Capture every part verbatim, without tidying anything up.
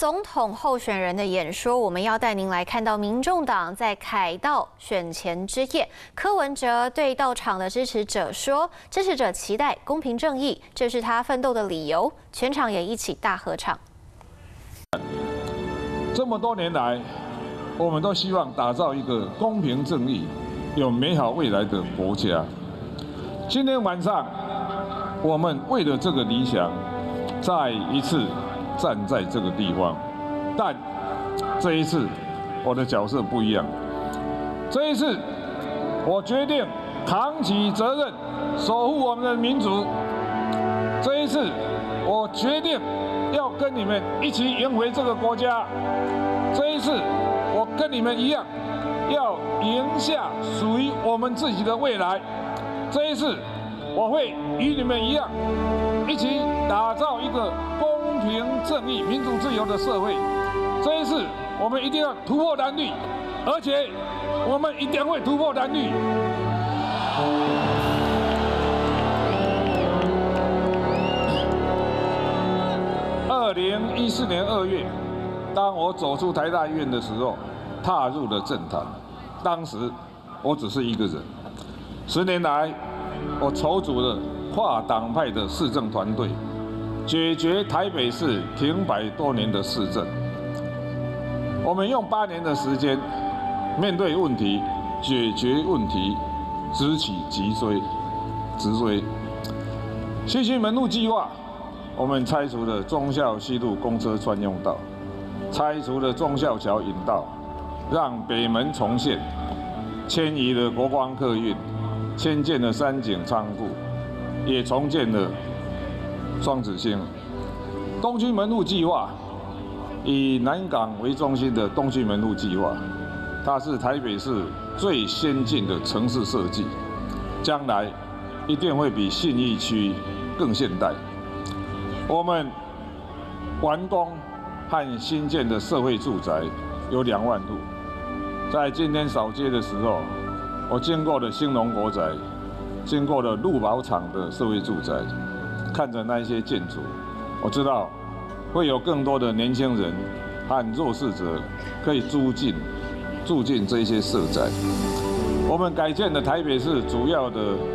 总统候选人的演说，我们要带您来看到民众党在凯道选前之夜，柯文哲对到场的支持者说，支持者期待公平正义，这是他奋斗的理由。全场也一起大合唱。 这么多年来，我们都希望打造一个公平正义、有美好未来的国家。今天晚上，我们为了这个理想，再一次站在这个地方，但这一次我的角色不一样。这一次，我决定扛起责任，守护我们的民主。这一次，我决定要跟你们一起赢回这个国家。这一次，我跟你们一样，要赢下属于我们自己的未来。这一次，我会与你们一样，一起打造一个公平正义、民主自由的社会。这一次，我们一定要突破蓝绿，而且我们一定会突破蓝绿。二零一四年二月，当我走出台大医院的时候，踏入了政坛。当时我只是一个人。十年来，我筹组了跨党派的市政团队，解决台北市停摆多年的市政。我们用八年的时间，面对问题，解决问题，直起直追，直追。新兴门路计划，我们拆除了忠孝西路公车专用道，拆除了忠孝桥引道，让北门重现，迁移了国光客运，迁建了三井仓库，也重建了双子星。东区门路计划，以南港为中心的东区门路计划，它是台北市最先进的城市设计，将来一定会比信义区更现代。我们完工和新建的社会住宅有两万户。在今天扫街的时候，我经过了兴隆国宅，经过了陆宝厂的社会住宅，看着那些建筑，我知道会有更多的年轻人和弱势者可以住进住进这些社宅。我们改建了台北市主要的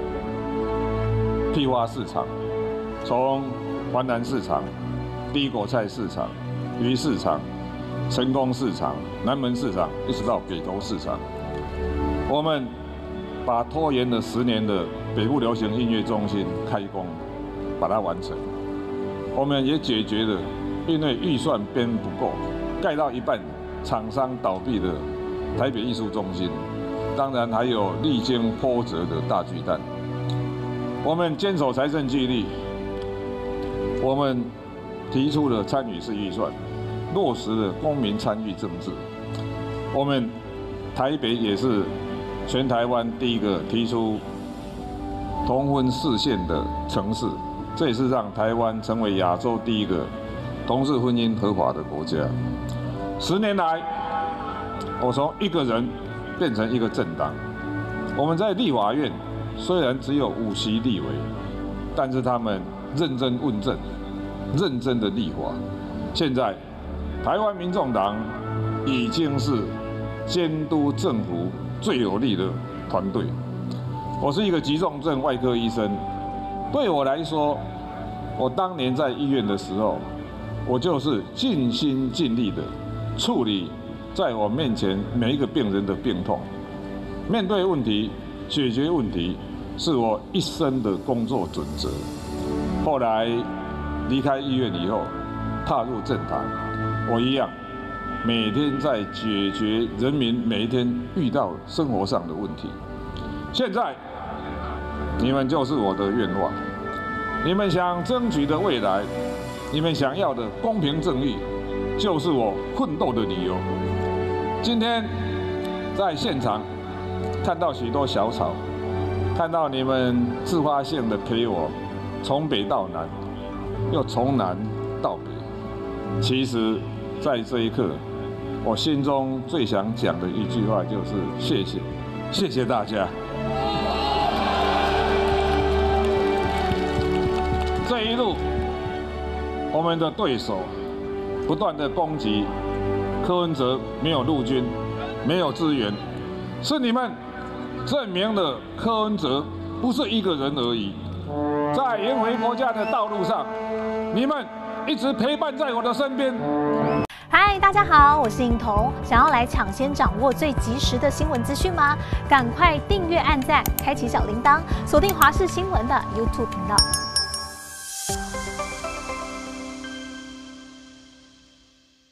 批发市场，从环南市场、低果菜市场、鱼市场、成功市场、南门市场，一直到北投市场。我们把拖延了十年的北部流行音乐中心开工，把它完成。我们也解决了因为预算编不够，盖到一半厂商倒闭的台北艺术中心，当然还有历经波折的大巨蛋。我们坚守财政纪律，我们提出了参与式预算，落实了公民参与政治。我们台北也是全台湾第一个提出同婚释宪的城市，这也是让台湾成为亚洲第一个同志婚姻合法的国家。十年来，我从一个人变成一个政党。我们在立法院虽然只有五席立委，但是他们认真问政，认真的立法。现在，台湾民众党已经是监督政府最有力的团队。我是一个急重症外科医生，对我来说，我当年在医院的时候，我就是尽心尽力的处理在我面前每一个病人的病痛，面对问题、解决问题，是我一生的工作准则。后来离开医院以后，踏入政坛，我一样每天在解决人民每一天遇到生活上的问题。现在你们就是我的愿望，你们想争取的未来，你们想要的公平正义，就是我奋斗的理由。今天在现场看到许多小草，看到你们自发性的陪我从北到南，又从南到北。其实，在这一刻，我心中最想讲的一句话就是谢谢，谢谢大家。这一路，我们的对手不断的攻击柯文哲没有陆军，没有资源，是你们证明了柯文哲不是一个人而已。在赢回国家的道路上，你们一直陪伴在我的身边。 嗨，大家好，我是颖彤。想要来抢先掌握最及时的新闻资讯吗？赶快订阅、按赞、开启小铃铛，锁定华视新闻的 YouTube 频道。